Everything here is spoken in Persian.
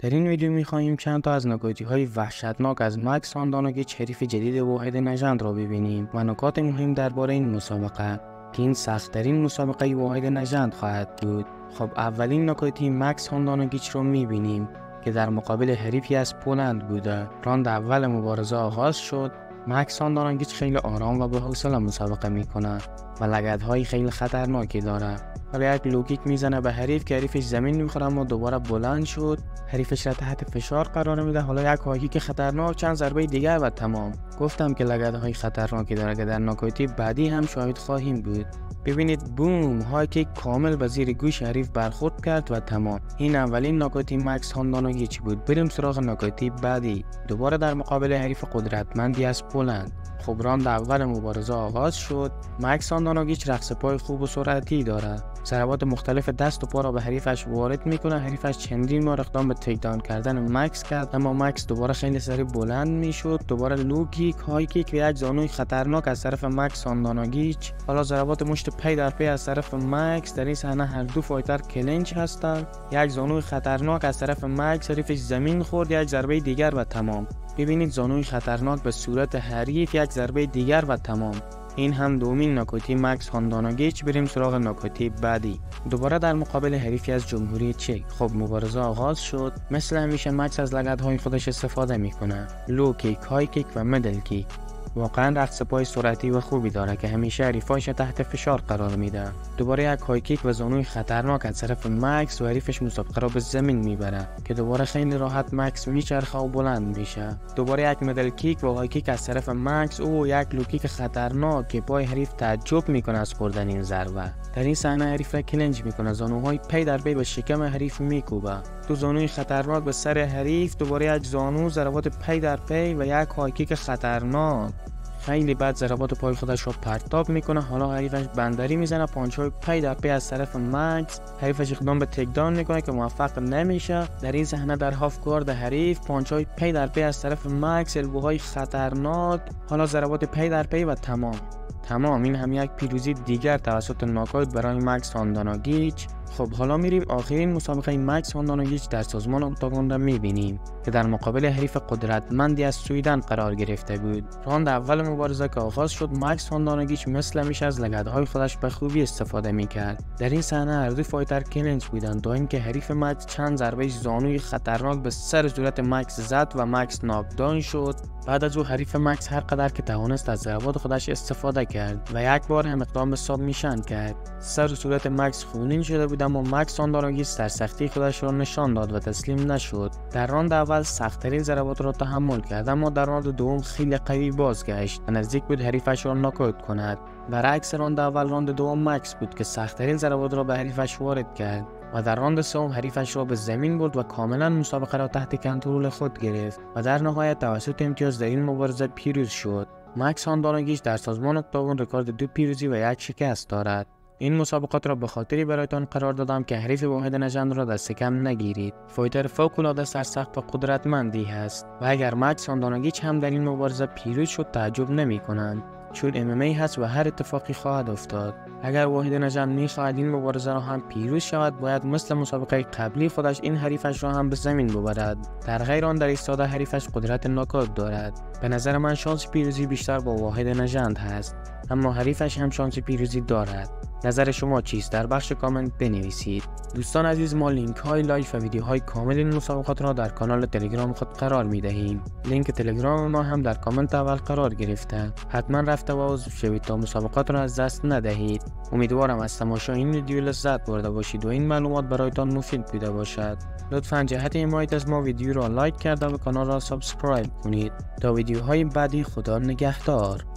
در این ویدیو می‌خواهیم چند تا از نکات‌های وحشتناک از مکس هاندانوویچ حریف جدید واحد نژاد را ببینیم و نکات مهم درباره این مسابقه که این سخت‌ترین مسابقه واحد نژاد خواهد بود. خب اولین نکاتی مکس هاندانوویچ رو می‌بینیم که در مقابل حریفی از پولند بوده. راند اول مبارزه آغاز شد. مکس هاندانوویچ خیلی آرام و با حوصله مسابقه میکنه و لگدهای خیلی خطرناکی داره. حالا یک لوکیک میزنه به حریف که حریفش زمین میخوره اما دوباره بلند شد. حریفش را تحت فشار قرار میده. حالا یک هایکیک خطرناک، چند ضربه دیگر و تمام. گفتم که لگدهای خطرناکی داره که در نکاتی بعدی هم شاهد خواهیم بود. ببینید بوم، هایکیک کامل به زیر گوش حریف برخورد کرد و تمام. این اولین نکاتی مکس هاندانوویچ بود. بریم سراغ نکاتی بعدی. دوباره در مقابل حریف قدرتمندی از پولند. خب راند اول مبارزه آغاز شد. مکس هاندانوویچ رقص پای خوب و سرعتی داره. ضربات مختلف دست و پا را به حریفش وارد میکنه. حریفش چندین بار اقدام به تیک داون کردن مکس کرد اما مکس دوباره خیلی سریع بلند میشد. دوباره لوکیک، هایکیک و یک زانوی خطرناک از طرف مکس هاندانوویچ. حالا ضربات مشت پی در پی از طرف مکس. در این صحنه هر دو فایتر کلنچ هستند. یک زانوی خطرناک از طرف مکس، حریفش زمین خورد. یک ضربه دیگر و تمام. ببینید زانوی خطرناک به صورت حریف، یک ضربه دیگر و تمام. این هم دومین نکاتی مکس هاندانوویچ. بریم سراغ نکاتی بعدی. دوباره در مقابل حریفی از جمهوری چک. خب مبارزه آغاز شد. مثل همیشه مکس از لگدهای خودش استفاده میکنه. لو کیک، های کیک و مدل کیک. واقعا رقص پای سرعتی و خوبی داره که همیشه حریفاش تحت فشار قرار میده. دوباره یک های کیک و زانوی خطرناک از طرف مکس و حریفش مسابقه را به زمین میبره که دوباره خیلی راحت مکس میچرخه و بلند میشه. دوباره یک مدل کیک و های کیک از طرف مکس. او یک لو کیک خطرناک که پای حریف تعجب میکنه از خوردن این ضربه. در این صحنه حریف را کلنج میکنه. زانوهای پی در پی به شکم حریف میکوبه. دو زانوی خطرناک به سر حریف. دوباره یک زانو، ضربات پی در پی و یک های کیک خطرناک. خیلی بعد ضربات پای خودش رو پرتاب میکنه. حالا حریفش بندری میزنه. پانچ‌های پی در پی از طرف مکس. حریفش اقدام به تیک داون میکنه که موفق نمیشه. در این صحنه در هاف گارد حریف، پانچ‌های پی در پی از طرف مکس، البوهای خطرناک. حالا ضربات پی در پی و تمام. این هم یک پیروزی دیگر توسط ناکاوت برای مکس هاندانوویچ. خب حالا میریم آخرین مسابقه مکس هاندانوویچ در سازمان اکتاگون را میبینیم که در مقابل حریف قدرتمندی از سویدن قرار گرفته بود. راند اول مبارزه که آغاز شد مکس هاندانوویچ مثل همیشه از لگدهای خودش به خوبی استفاده میکرد. در این صحنه هر دو فایتر کلنچ بودند تا اینکه حریف مکس چند ضربه زانوی خطرناک به سر صورت مکس زد و مکس ناکداون شد. بعد از او حریف مکس هر قدر که توانست از ضربات خودش استفاده کرد و یک بار هم اقدام به سابمیشن کرد. سر و صورت مکس خونین شده بود اما مکس هاندانوویچ در سختی خودش را نشان داد و تسلیم نشد. در راند اول سخت‌ترین ضربات را تحمل کرد اما در راند دوم خیلی قوی بازگشت و نزدیک بود حریفش را ناکاوت کند. برعکس راند اول، راند دوم مکس بود که سخت‌ترین ضربات را به حریفش وارد کرد و در راند سوم حریفش را به زمین برد و کاملا مسابقه را تحت کنترل خود گرفت و در نهایت توسط امتیاز در این مبارزه پیروز شد. مکس هاندانوویچ در سازمان اکتاگون رکورد 2 پیروزی و 1 شکست دارد. این مسابقات را به خاطری برایتان قرار دادم که حریف واحد نژاد را دست کم نگیرید. فایتر فوق‌العاده سرسخت و قدرتمندی هست و اگر مکس هاندانوویچ هم در این مبارزه پیروز شد تعجب نمی‌کنند، چون MMA هست و هر اتفاقی خواهد افتاد. اگر واحد نژاد می‌خواهد این مبارزه را هم پیروز شود باید مثل مسابقه قبلی خودش این حریفش را هم به زمین ببرد. در غیر آن در ایستاده حریفش قدرت ناکاوت دارد. به نظر من شانس پیروزی بیشتر با واحد نژاد هست اما حریفش هم شانس پیروزی دارد. نظر شما چیست؟ در بخش کامنت بنویسید. دوستان عزیز، ما لینک های لایف و ویدیوهای کامل این مسابقات را در کانال تلگرام خود قرار می دهیم. لینک تلگرام ما هم در کامنت اول قرار گرفته. حتما رفته و عضو شوید تا مسابقات را از دست ندهید. امیدوارم از تماشای این ویدیو لذت برده باشید و این معلومات برایتان مفید بوده باشد. لطفاً جهت حمایت از ما ویدیو را لایک کرده و کانال را سابسکرایب کنید. تا ویدیوهای بعدی خدا نگهدار.